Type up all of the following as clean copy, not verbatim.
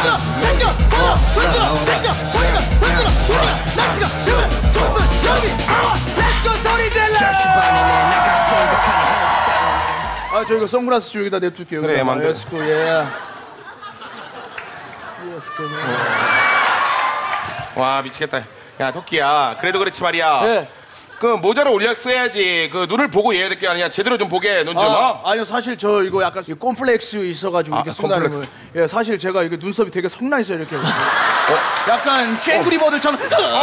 아, 저 이거 선글라스 좀 여기다 냅둘게요. 그래, 만들어. 예스고, 예. 와, 미치겠다. 야, 토끼야. 그래도 그렇지 말이야. 예. 그 모자를 올렸어야지. 그 눈을 보고 해야 될 게 아니야. 제대로 좀 보게. 눈 좀. 아니요, 사실 저 이거 약간 콤플렉스 있어가지고 이렇게 쏟아내는 거예요. 예, 사실 제가 이게 눈썹이 되게 성나 있어요, 이렇게. 약간 쨍그리버들처럼.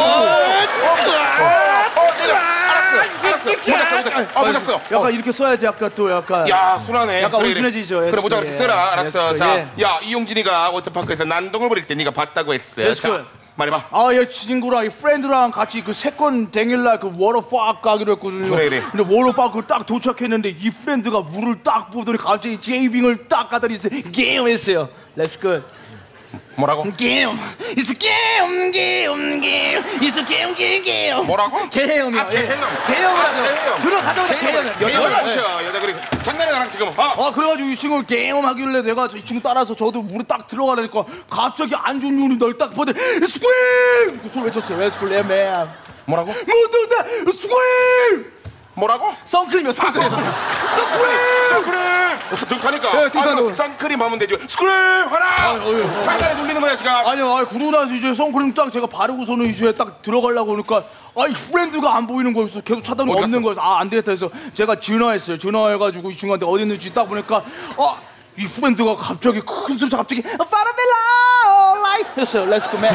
알았어. 모자. 약간 이렇게 써야지 약간 또 약간. 야, 순하네. 약간 온순해지죠. 그래, 모자 그렇게 써라. 알았어. 예스, 자, 예. 야, 이용진이가 워터파크에서 난동을 부릴 때 네가 봤다고 했어. 예스, 자, good. 말해봐. 아, 예, 친구랑 이 프렌드랑 같이 그 세컨 댕일날 그 워터파크 가기로 했거든요. 그래. 근데 워터파크 딱 도착했는데 이 프렌드가 물을 딱 부더니 갑자기 제이빙을 딱 가더니 게임했어요. Let's go. 뭐라고? 게임. It's a game. It's a game. 뭐라고? 개념이요. 아, 개념. 개념이라고. 개념. 들어가자마자 개념이요. 여자를 모셔. 여자 그리고 장난해 나랑 지금. 아, 그래가지고 이 친구를 게임하길래 내가 이 친구 따라서 저도 물에 딱 들어가려니까 갑자기 안 좋은 눈이 널 딱 보더니 스크림! 그 소리 외쳤어요. 스크림, 맨. 뭐라고? 모두 다 스크림! 뭐라고? 선크림이요, 선크림. 선크림! 등타니까. 네, 등타는. 선크림 하면 되죠. 스크림 하나! 장난에 놀리는 거야, 지금. 아니요, 그러고 나서 이제 선크림 딱 제가 바르고서는 이제 딱 들어가려고 하니까 아이 프렌드가 안 보이는 거였어. 계속 찾아보니 없는 거였어. 아, 안 되겠다 해서 제가 전화했어요. 전화해가지고 이 친구한테 어디 있는지 딱 보니까 이 프렌드가 갑자기 큰 소리 갑자기 파라벨라 라이트 했어요. Let's go, man.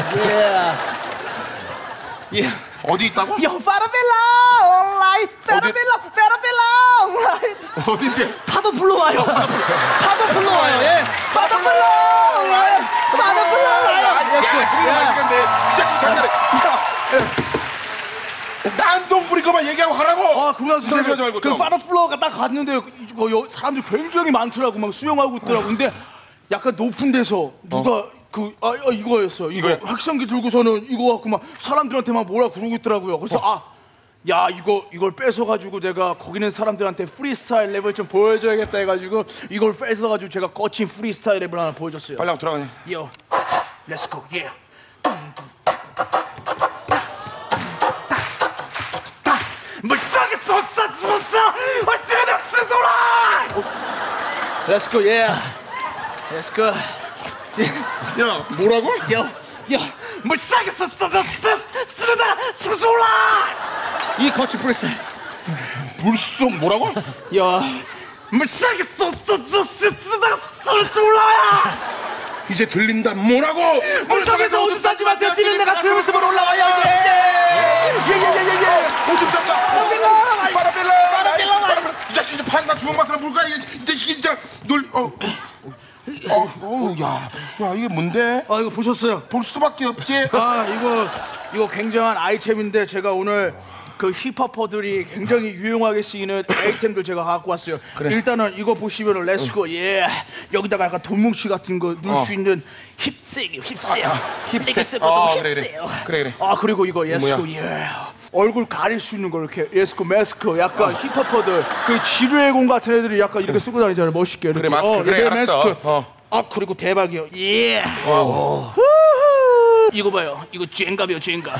예. 어디 있다고? 요 파라벨라 라이트 파라벨라 라이트 어딘데? 파도 불러와요. 파도 불러와요. 예. 파도 불러와요. 파도 불러와요. 야, 지금 말인데 이 자식 장난해. 난동 부릴 거만 얘기하고 하라고. 아, 그래가지고 소리 하지 말고 그 좀. 파도플로어가 딱 갔는데 사람들이 굉장히 많더라고. 막 수영하고 있더라고. 근데 약간 높은 데서 누가 이거였어. 이거 확성기 들고서는 이거 갖고 막 사람들한테 막 뭐라 그러고 있더라고요. 그래서 야, 이걸 뺏어가지고 제가 거기 있는 사람들한테 프리스타일 랩을 좀 보여줘야겠다 해가지고 이걸 뺏어가지고 제가 거친 프리스타일 랩을 하나 보여줬어요. 빨리 한번 들어가네. Yo, let's go, yeah. 물속에 쏟아졌어. 어쩌다 쓰소라. Let's go, yeah. Let's go. 야, 뭐라고? 야, 물속에 쏟아졌어. 쓰소라. 이 거친 프리스타일. 물속 뭐라고? 야, 물속에 쏟아졌어. 쓰소라. 이제 들린다. 뭐라고? 물속에서 오줌 싸지 마세요. 뛰는 내가 그 모습으로 올라와요. 오줌 쌌다. 파라벨라. 이 자식 이제 판사 주먹 맞으라 물가. 이 자식이 진짜 야, 이게 뭔데? 이거 보셨어요? 볼 수밖에 없지. 이거 굉장한 아이템인데 제가 오늘 그 힙합퍼들이 굉장히 유용하게 쓰이는 아이템들 제가 갖고 왔어요. 그래. 일단은 이거 보시면은 렛츠고 예. 여기다가 약간 돈뭉치 같은 거 넣을 수 있는 힙색이요. 힙색. 힙색. 그래. 그리고 이거 예스코 예. 얼굴 가릴 수 있는 거 이렇게 예스코 마스크 약간 힙합퍼들 그 지뢰공 같은 애들이 약간 이렇게 쓰고 다니잖아요. 멋있게. 그래, 마스크. 그래, 알았어. 마스크. 그리고 대박이요. 예. 이거 봐요. 이거 쨍갑이요, 쨍갑.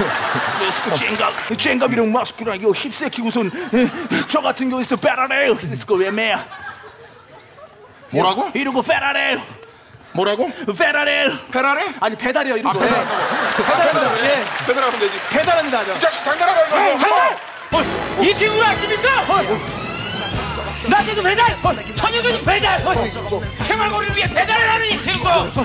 쨍갑이랑 마스크랑 이거 힙색 키고선 저 같은 거 있어. 페라레. 이거 왜 매야? 뭐라고? 이러고 페라레. 뭐라고? 페라레. 페라레? 아니 배달이요. 이러고. 배달한다고. 예. 배달하면 되지. 배달합니다. 이 자식 장난하라고. 장난! 이 친구를 아십니까? 낮에도 배달! 저녁에도 배달! 생활고를 위해 배달을 하는 이 친구!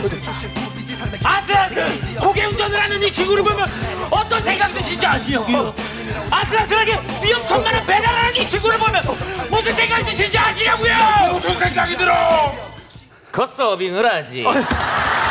아슬아슬 고개 운전을 하는 이 친구를 보면 어떤 생각 드시지 아시냐고요? 아슬아슬하게 위험천만한 배달을 하는 이 친구를 보면 무슨 생각 드시지 아시냐고요? 무슨 생각이 들어? 컷서빙을 하지.